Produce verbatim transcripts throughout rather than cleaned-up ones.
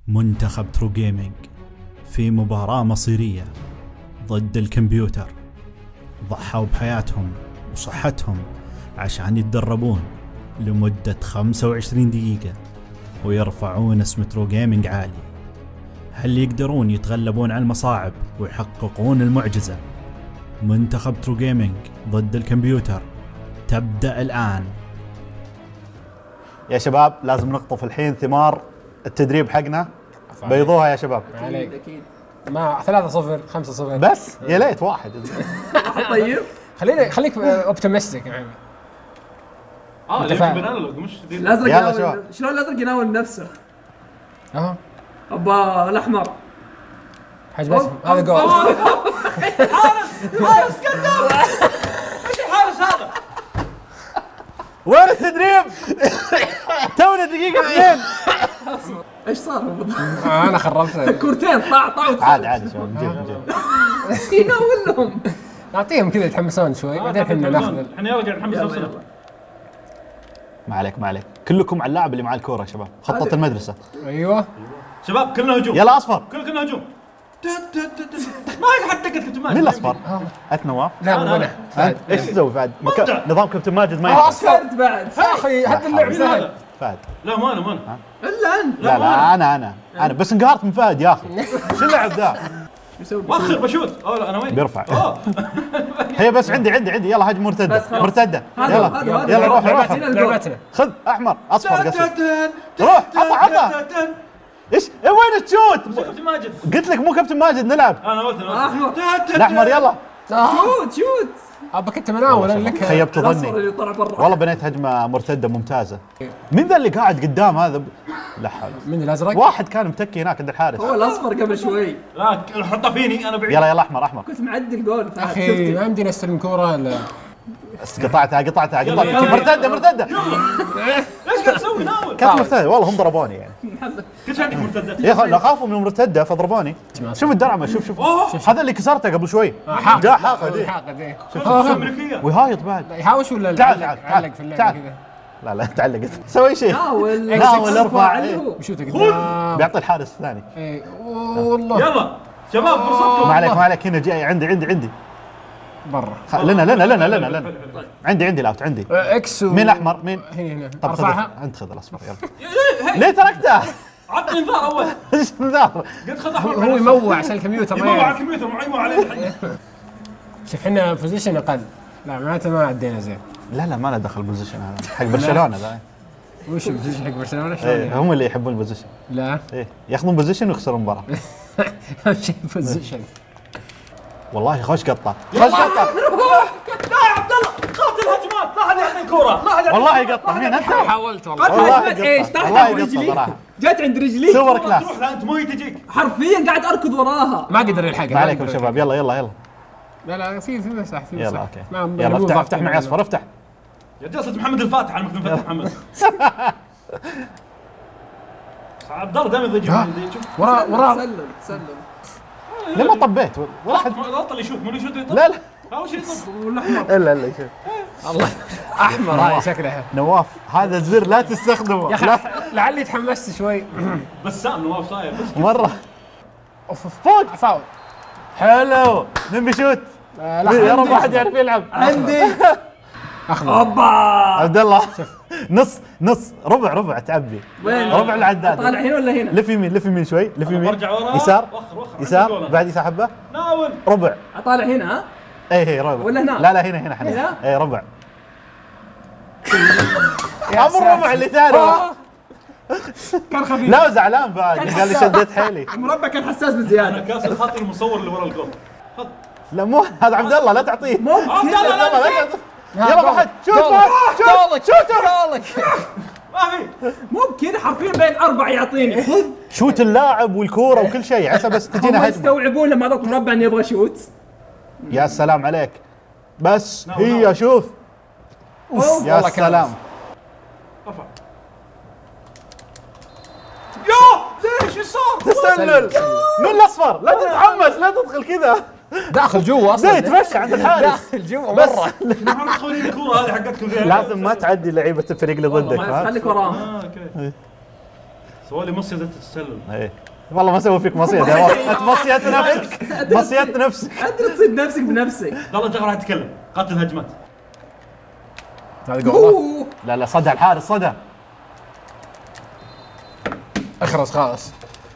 منتخب ترو جيمنج في مباراة مصيرية ضد الكمبيوتر، ضحوا بحياتهم وصحتهم عشان يتدربون لمدة خمسة وعشرين دقيقة ويرفعون اسم ترو جيمنج عالي. هل يقدرون يتغلبون على المصاعب ويحققون المعجزة؟ منتخب ترو جيمنج ضد الكمبيوتر تبدأ الآن. يا شباب لازم نقطف الحين ثمار التدريب حقنا، بيضوها يا شباب. عليك اكيد. ما ثلاثة صفر خمسة صفر بس يا ليت واحد. طيب خليني خليك اوبتيمستيك يعني. اه متفاهم. ليك بنالوج مش دي. الازرق يلا يناول، شباب. شلون الازرق يناول نفسه؟ اها ابا الاحمر حاج باسم هذا جول. حارس كذاب. ايش الحارس هذا؟ وين التدريب؟ تونا دقيقة اثنين. ايش صار؟ آه، انا خربت. كورتين طاع طاع ودخل. عادي عادي شباب، نجيب نجيب. يناولهم. نعطيهم كذا يتحمسون شوي بعدين احنا ناخذ. احنا يلا قاعد نحمس يلا نفسنا. يلا ما عليك ما عليك، كلكم على اللاعب اللي مع الكورة يا شباب، خطة المدرسة. ايوه شباب كلنا هجوم. يلا اصفر. كل كلنا هجوم. ما هي حد دقت كابتن ماجد. مين الاصفر؟ انت نواف؟ لا مو انا. فهد ايش تسوي فهد؟ مك- مبدع. نظام كابتن ماجد ما اه ينفع. اصفر فرد بعد يا اخي حتى اللعب مين سهل. هذا؟ فهد لا ما انا ما انا. الا انت. لا لا انا انا انا بس انقهرت من فهد يا اخي. شو اللعب ذا؟ يسوي وخر بشوت. اوه لا انا وين؟ بيرفع. اوه هي بس عندي عندي عندي يلا هجم مرتدة بس خلاص. مرتدة. هذا- يلا هذا- هذا. يلا روح روح لعبتنا الجول. لعبتنا. خذ احمر اصفر قصدي. روح عطى عطى. ايش إيه وين تشوت؟ كابتن ماجد. قلت لك مو كابتن ماجد نلعب. انا قلت انا احمر الاحمر يلا. شوت شوت. ابا كنت مناول انا لك. خيبت الاصفر ظني اللي طلع برا. والله، بنيت هجمه مرتده ممتازه. مين ذا اللي قاعد قدام هذا ب... لا حول. من الازرق؟ واحد كان متكي هناك عند الحارس. هو الاصفر قبل شوي. لا حطها فيني انا بعيد. يلا يلا احمر احمر. كنت معدي الجول فهد، اخي شفتي؟ ما يمديني استلم كوره الا قطعتها قطعتها قطعتها يلا. مرتده مرتده. ايش قاعد تسوي ناول؟ كانت مرتده والله، هم ضربوني يعني. كل شيء عندك مرتده. يا اخي لا خافوا من المرتده فضربوني. شوف الدرعمه شوف شوف أوه. هذا اللي كسرته قبل شوي. حاقد جاء حاقد إيه. حاقد ايه شوف امريكيه. ويهايط بعد. يهاوش ولا تعال علق- تعال علق تعال في اللعبه تعال. كذا. لا لا تعلقت. سوي شيء ناول ناول ارفع اللي إيه. هو. وشوته قدام. بيعطي الحارس الثاني. ايه والله يلا شباب فرصتكم. ما عليك ما عليك، هنا جاي عندي عندي عندي. برا. خ- لنا لنا لنا لنا لنا عندي عندي لاوت عندي. اكس و... مين الاحمر مين؟ هنا هنا طب خذ ارفعها. انت خذ الاصفر يلا. ليه تركته؟ عطني انذار اول. ايش النذار؟ قلت خذ احمر. هو يموع عشان الكمبيوتر ما يموع على يعرف. الكمبيوتر معيمه عليه. شوف احنا بوزيشن اقل. لا معناته ما عدينا زين. لا لا ما له دخل بوزيشن هذا حق برشلونه ذا. وش البوزيشن حق برشلونه شلون إيه يعني؟ هم اللي يحبون البوزيشن. لا ايه ياخذون بوزيشن ويخسرون المباراه. اهم شيء بوزيشن. والله خوش قطه خوش قطه. لا يا عبد الله قاتل هجمات. لا حد يعطي كوره. لا حد يعطي. والله قطه مين انت؟ حاولت والله. قطع والله هجمات ايش؟ قطة. تحت والله عند قطة رجلي صراحة. جت عند رجلي سوبر كلاس. تروح لا انت مو هي تجيك. حرفيا قاعد اركض وراها. ما قدر يلحقها. ما عليكم شباب يلا يلا يلا لا لا في في مساحه في مساحه. يلا اوكي ما- يلا مو افتح ضغط افتح يعني. معي اصفر افتح. يا جلسة محمد الفاتح على مكتب فتح محمد. عبد الله دائما يضيع ها. من شوف. ورا ورا. تسلل تسلل ليه ما طبيت؟ واحد غلط اللي يشوت مو اللي يشوت يطب. لا لا اول شيء يطب. والاحمر الا الا شوف الله احمر هاي شكلها. نواف هذا الزر لا تستخدمه يا لا اخي لعلي تحمست شوي. بسام نواف صاير بس. مره. اوف اوف فوق فاول. حلو مين بيشوت؟ آه، يا رب عندي. واحد يعرف يلعب. عندي اخضر. اوبا عبد الله نص نص ربع ربع تعبي. وين؟ ربع العداد. طالع هنا ولا هنا؟ لف يمين لف يمين شوي لف أنا يمين برجع ورا. يسار وخر وخر. يسار عندي بعد يسار حبه ناول. ربع. اطالع هنا ها؟ اي هي ربع ولا هنا؟ لا لا هنا هنا هنا؟ حنا اي ربع. يا ابو الربع اللي ثاني. كان خفيف. لا زعلان بعد قال لي شديت حيلي. المربع كان حساس انا بزياده. كاسر خاطر المصور اللي ورا الجول. خذ. لا مو هذا عبد الله لا تعطيه. ممكن عبد الله لا لا نسيت. تعطيه. يلا فهد شوت فهد شوت شوت ما في. ممكن حرفيا بين اربع يعطيني خذ. شوت اللاعب والكوره وكل شيء عسى بس هم تجينا هجمه. يستوعبون لما اعطيك مربع اني ابغى شوت. يا سلام عليك بس ناو هي ناو. شوف يا والله سلام. ارفع. يا ليش ايش صار؟ تسلل من الاصفر لا تتحمس لا تدخل كذا داخل جوا اصلا. زي يتمشى عند الحارس. داخل جوا بس مره. نحن تاخذين الكوره هذه حقتكم ذي. لازم ما تعدي لعيبه الفريق اللي ضدك ما فهمت؟ خليك وراهم. اه اوكي. سوى لي مصيدة التسلل. ايه والله ما سوي فيك مصيدة، انت مصيدت نفسك مصيدت نفسك. انت تصيد نفسك بنفسك. يلا انت راح تتكلم. قاتل الهجمات. هذا جول. لا لا صدى الحارس صدى. اخرس خلاص.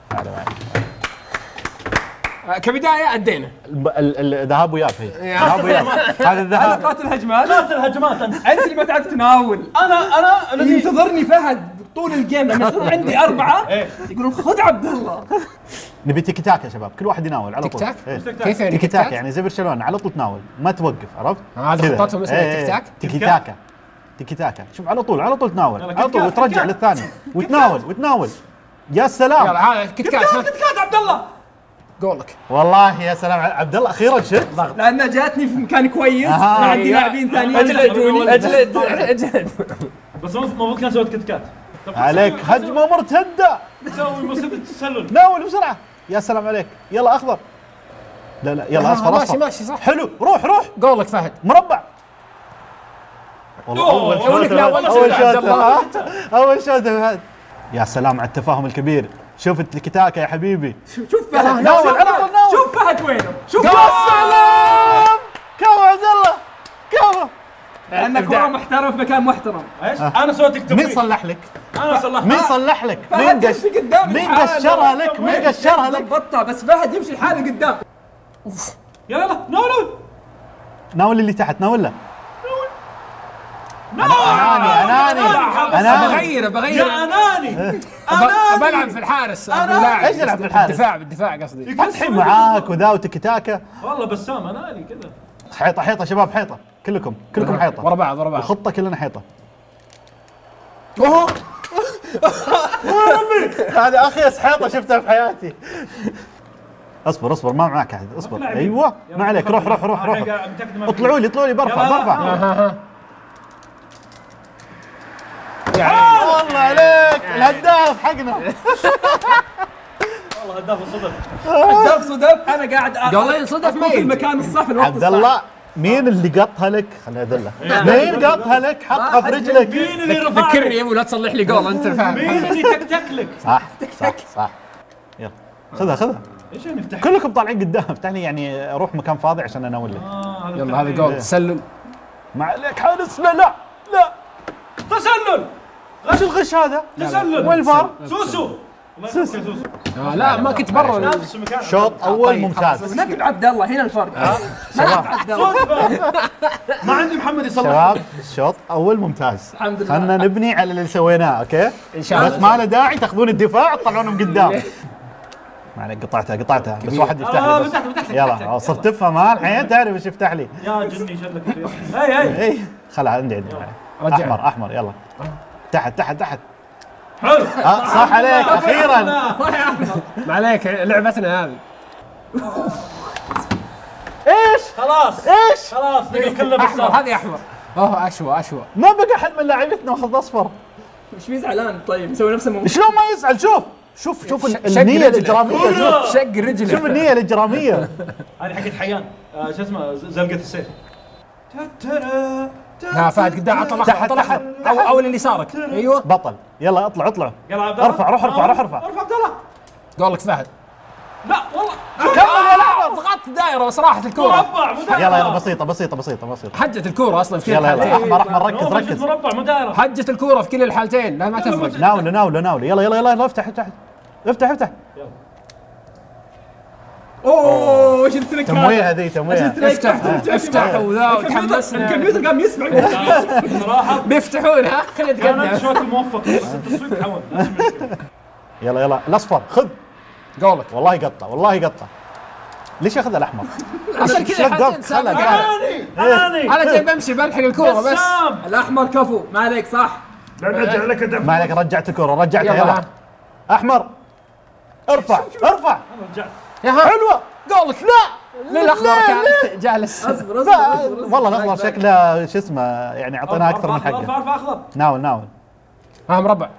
كبدايه ادينا الذهاب وياب هي يا. ذهاب وياب هذا انا الذهاب. قاتل هجمات. قاتل الهجمات انت. انت اللي ما تعرف تناول. انا انا الذي ينتظرني فهد طول الجيم لما يصير عندي اربعه يقولون خذ عبد الله. نبي تيكي تاك يا شباب، كل واحد يناول على تيك طول. تاك؟ إيه. كيف يعني تيكي تاك يعني زي برشلونه على طول تناول ما توقف، عرفت؟ هذا كذا. خطتهم اسمها إيه، تيك تاك؟ تيكي تاكا تيكي تاكا. شوف على طول على طول تناول يلا، على كيت طول كات، وترجع كيت للثاني وتناول وتناول. يا سلام يلا هذا كيت كات ها؟ كات عبد الله. جولك. والله يا سلام عبد الله اخيرا شفت ضغط. لانها جاتني في مكان كويس أها. ما عندي لاعبين ثانيين يساعدوني. اجلد اجلد. بس المفروض كان سويت كت كات. طب عليك سوي- هجمه مرتده. سوي مصيدة التسلل. ناول بسرعه. يا سلام عليك. يلا اخضر. لا لا يلا آه، اصفر ماشي اصفر. ماشي صح. حلو روح روح جولك فهد. مربع. والله اول أوه، شوط لا، ولا اول شوط عبد شوط الله. ها؟ اول شوط فهد. يا سلام على التفاهم الكبير. شوف التيكي تاكا يا حبيبي. شوف فهد ناول شوف على فهد. طول ناول. شوف فهد وينه. شوف يا سلام كفو عبد الله كفو. لان كوره محترف في مكان محترم. ايش؟ انا سويت لك مين توفيق. صلح لك؟ انا صلحت. مين صلح لك؟ مين فهد قش يمشي قدام مين لحاله. قشرها لك؟ مين قشرها لك؟ ضبطها بس فهد يمشي لحاله قدام. يلا يلا نو نو. ناول اللي تحت ناوله. اناني اناني اناني. بغير بغير. يا اناني. أب- بلعب في الحارس ابو لاعب. إيش يلعب في الحارس؟ بالدفاع بالدفاع قصدي. فتحي معاك وذا وتيكي تاكا. والله بسام اناني كذا. حيطه حيطه شباب حيطه كلكم كلكم حيطه. ورا بعض ورا بعض. الخطه كلنا حيطه. هذا اخيس حيطه شفتها في حياتي. اصبر اصبر ما معك احد اصبر. لاعبين. ايوه ما عليك روح روح روح روح. الحين متأكد ما في- اطلعوا لي اطلعوا لي برفع يلا، برفع. يلا. ها ها. والله عليك الهداف حقنا. والله هداف الصدف. صدف صدف انا قاعد أ- والله صدف أكون في ميت. المكان الصح في الوقت عبد الصح. الله مين اللي قطها لك؟ خليني ادله. مين قطها لك؟ حطها في رجلك. مين اللي رفع ذكرني لك؟ يا ابوي لا تصلح لي جول انت مين فاهم. اللي تكتك لك؟ صح صح صح. يلا خذها خذها. ايش يعني افتح؟ كلكم طالعين قدام افتح لي يعني روح مكان فاضي عشان اناول لك. آه، يلا هذا التحليل. جول تسلل. ما عليك حارس لا لا لا. تسلل. ايش الغش هذا؟ تسلل. وين الفار؟ سوسو. الله يسلمك يا سوسو. آه لا ما كنت برا. نفس مكان. شوط اول طيب، ممتاز. نكب عبد الله هنا الفرق. شباب عبد الله صدفة. ما عندي محمد يصلح. شباب الشوط اول ممتاز. الحمد لله. خلنا نبني على اللي سويناه اوكي؟ إن شاء الله. بس ما له داعي تاخذون الدفاع تطلعونهم قدام. ما عليك قطعتها قطعتها بس واحد يفتح آه، لي بس. فتحت- فتحت- يلا فتحت. آه، صرت تفهم ها الحين تعرف ايش يفتح لي. يا جني شدك فيه. هي هي. اي خلها عندي عندي رجع. احمر احمر يلا تحت تحت تحت. حلو. آه صح عليك اخيرا. ما عليك لعبتنا هذه. ايش خلاص. ايش خلاص نقل كله احمر بالصف. هذه احمر. اوه اشوى اشوى. ما بقى احد من لاعبتنا واخذ اصفر. ايش في زعلان طيب مسوي نفسه مو شلون ما يزعل شوف شوف شوف ال- شق النية رجله. الاجرامية شوف شق رجله. شوف النية الاجرامية. هذه حقت حيان. آه، شو اسمه ز- زلقة السيف. ها فهد قدام عطى تحت- الاخضر تحت. او او اللي يسارك. ايوه بطل يلا اطلع اطلع يلا عبد الله. ارفع روح ارفع روح ارفع. ارفع عبد الله. جولك فهد. لا والله. كمل يا لحظة. ضغطت دائره بس راحت الكوره. مربع مو دائرة. يلا يلا بسيطة بسيطة بسيطة بسيطة. حجت الكوره اصلا في كل يلا يلا الحالتين. احمر احمر ركز هو موجود ركز. مربع مو دائرة. حجت الكوره في كل الحالتين لا ما تفرق. ناوله ناوله ناوله يلا يلا يلا يلا افتح افتح افتح افتح. اوه ايش التريك تمويه هذه تمويه. افتح افتح وذا وتحمسنا. الكمبيوتر قام يسمع. صراحة بيفتحونها خلينا كانت نتقدم. شوط موفق بس التصويت حول. لازم يشوف. يلا يلا الاصفر خذ. جولك. والله قطة والله قطة. ليش ياخذ الاحمر؟ عشان كذا شلون الحالتين قف؟ سابقة. خلها قاعد. اناني اناني. انا جاي بمشي بلحق الكوره بس. بسام. الاحمر كفو ما عليك صح. نرجع لك دفع. ما عليك رجعت الكرة رجعتها يلا يلا. ها. احمر ارفع ارفع. رجعت. يا ها حلوة. جولك. لا للاخضر كان جالس. اصبر لا، اصبر اصبر والله الاخضر شكله شو اسمه يعني اعطيناه اكثر من ارفع حقه. ارفع اخضر. ناول ناول. ها مربع.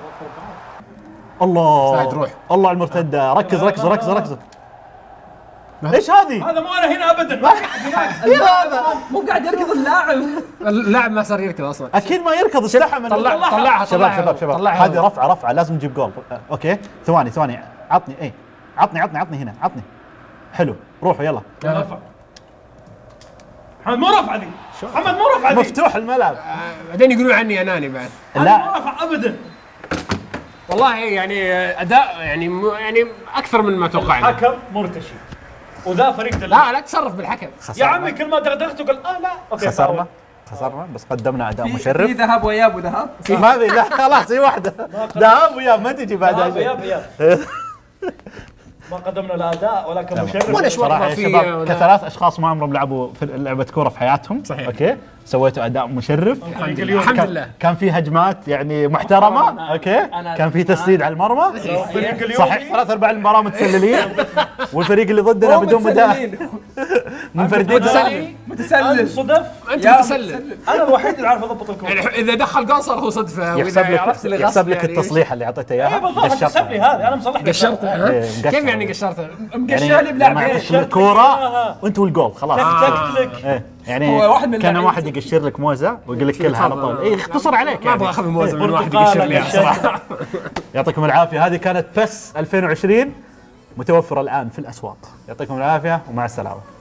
الله سعد روح. الله على المرتدة ركز ركز ركز ركز. ايش هذه؟ هذا مو انا هنا ابدا. هذا مو قاعد يركض اللاعب. اللاعب ما صار يركض اصلا. اكيد ما يركض استحى من طلع طلعها شباب شباب شباب هذه رفعه رفعه لازم نجيب جول. اوكي ثواني ثواني عطني اي عطني عطني عطني هنا عطني. حلو روحوا يلا. رفع محمد مو رفعه ذي. محمد مو رفعه ذي. مفتوح الملعب. بعدين يقولون عني اناني بعد. لا مو رفع ابدا. والله يعني اداء يعني م- يعني اكثر من ما توقعنا. حكم مرتشي وذا فريق دل. لا لا تصرف بالحكم. يا عمي كل ما دغدغته قال اه لا اوكي خسرنا خسرنا بس قدمنا اداء في مشرف. ذهاب واياب وذهاب. ما في لا خلاص هي واحده ذهاب وياب ما تجي بعدها يا شيء. يا ما قدمنا لا اداء ولا كمشرف ولا شوي. صراحه يا في- شباب ولا- كثلاث اشخاص ما عمرهم لعبوا في لعبه كوره في حياتهم. صحيح. اوكي سويتوا اداء مشرف. الحمد لله الحمد كان- لله. كان في هجمات يعني محترمه. اوكي كان في تسديد على المرمى. الفريق اليومي صحيح ثلاث ارباع المباراه متسللين والفريق اللي ضدنا مو بدون مدافع متسللين. منفردين. متسلل. متسلل. صدف انت يا متسلل. انا الوحيد اللي عارف اضبط الكوره. يعني اذا دخل جول صار هو صدفه. يحسب وإذا لك عرفت اللي يحسب غصب لك يعني التصليح اللي اعطيته اي اياها. بالضبط حسب لي هذه انا مصلح لك. قشرته ها؟ إيه، مقشر. كيف يعني قشرته؟ مقشعني يعني بلاعبين. يعطيك الكوره وانت والجول خلاص. تكتك لك. ايه يعني هو واحد من كان اللاعبين. واحد يقشر لك موزه ويقول لك كلها على طول. اي اختصر عليك ما ابغى يعني. اخذ موزه من واحد برتقالة يقشر لي قشرة. صراحه. يعطيكم العافيه. هذه كانت بس ألفين وعشرين متوفره الان في الاسواق. يعطيكم العافيه ومع السلامه.